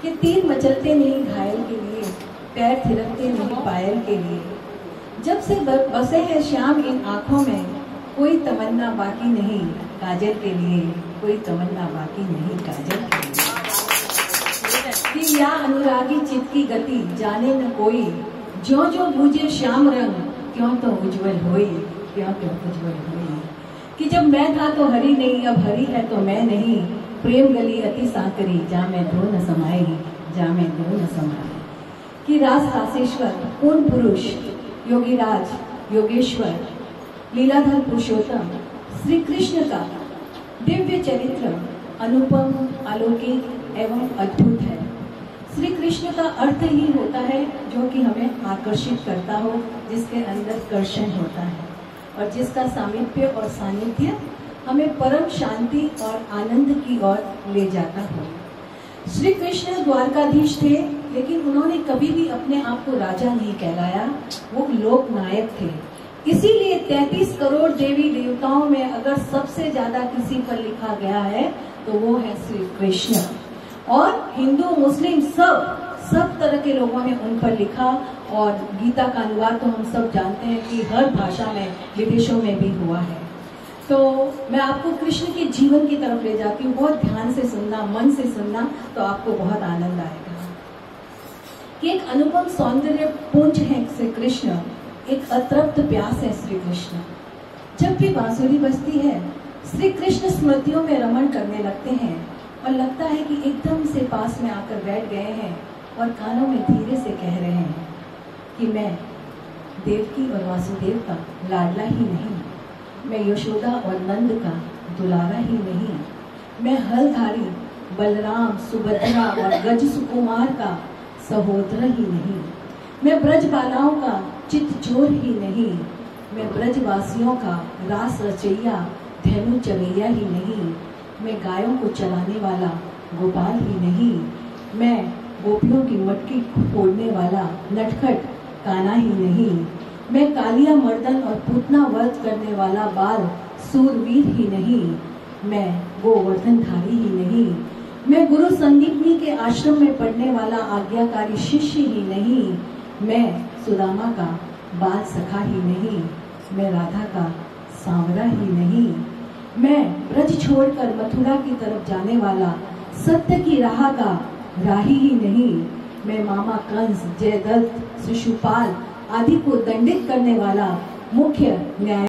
कि तीर मचलते नहीं घायल के लिए, पैर थिरकते नहीं पायल के लिए। जब से बसे हैं श्याम इन आंखों में, कोई तमन्ना बाकी नहीं काजल के लिए, कोई तमन्ना बाकी नहीं काजल के लिए। कि या अनुरागी चित की गति जाने न कोई, जो जो बूझे श्याम रंग क्यों तो उज्जवल होई, क्यों तो उज्जवल होई। कि जब मैं था तो हरि नहीं, अब हरि है तो मैं नहीं, प्रेम गली अति सांकरी जा मैं दो न समाई, जा मैं दो न समाई। कि रास रासेश्वर पूर्ण पुरुष योगीराज योगेश्वर लीलाधर पुरुषोत्तम श्री कृष्ण का दिव्य चरित्र अनुपम अलौकिक एवं अद्भुत है। श्री कृष्ण का अर्थ ही होता है जो कि हमें आकर्षित करता हो, जिसके अंदर कर्षण होता है और जिसका सामीप्य और सानिध्य हमें परम शांति और आनंद की ओर ले जाता हो। श्री कृष्ण द्वारकाधीश थे, लेकिन उन्होंने कभी भी अपने आप को राजा नहीं कहलाया, वो लोक नायक थे। इसीलिए 33 करोड़ देवी देवताओं में अगर सबसे ज्यादा किसी पर लिखा गया है तो वो है श्री कृष्ण। और हिंदू मुस्लिम सब तरह के लोगों ने उन पर लिखा, और गीता का अनुवाद तो हम सब जानते हैं कि हर भाषा में विदेशों में भी हुआ है। तो मैं आपको कृष्ण के जीवन की तरफ ले जाती हूँ, बहुत ध्यान से सुनना, मन से सुनना, तो आपको बहुत आनंद आएगा। कि एक अनुपम सौंदर्य पुंज है श्री कृष्ण, एक अतृप्त प्यास है श्री कृष्ण। जब भी बांसुरी बजती है, श्री कृष्ण स्मृतियों में रमण करने लगते हैं और लगता है कि एकदम से पास में आकर बैठ गए हैं और कानों में धीरे से कह रहे हैं कि मैं देवकी और वासुदेव का लाडला ही नहीं, मैं यशोदा और नंद का दुलारा ही नहीं, मैं हलधारी बलराम सुभद्रा और गज सुकुमार का सहोदर ही नहीं, मैं ब्रज बालाओं का चितचोर ही नहीं, मैं ब्रजवासियों का रास रचैया धेनु चरैया ही नहीं, मैं गायों को चलाने वाला गोपाल ही नहीं, मैं गोपियों की मटकी फोड़ने वाला नटखट काना ही नहीं, मैं कालिया मर्दन और पूतना वध करने वाला बाल सूरवीर ही नहीं, मैं गोवर्धनधारी ही नहीं, मैं गुरु संदीपनी के आश्रम में पढ़ने वाला आज्ञाकारी शिष्य ही नहीं, मैं सुदामा का बाल सखा ही नहीं, मैं राधा का सांवरा ही नहीं, मैं ब्रज छोड़कर मथुरा की तरफ जाने वाला सत्य की राह का राही ही नहीं, मैं मामा कंस जयदत्त शिशुपाल आदि को दंडित करने वाला मुख्य न्याय